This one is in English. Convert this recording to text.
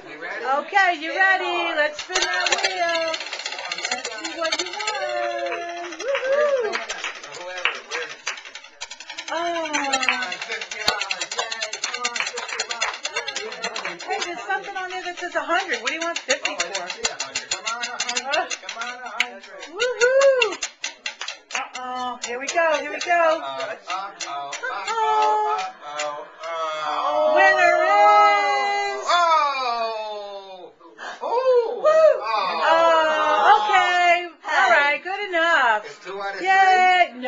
You ready? Okay, you ready? Let's spin that wheel. Let's see what you won. Woohoo! Oh. Hey, there's something on there that says 100. What do you want 50 for? Come on, 100. Come on, 100. Woohoo! Uh-oh. Here we go. Here we go. Uh-oh.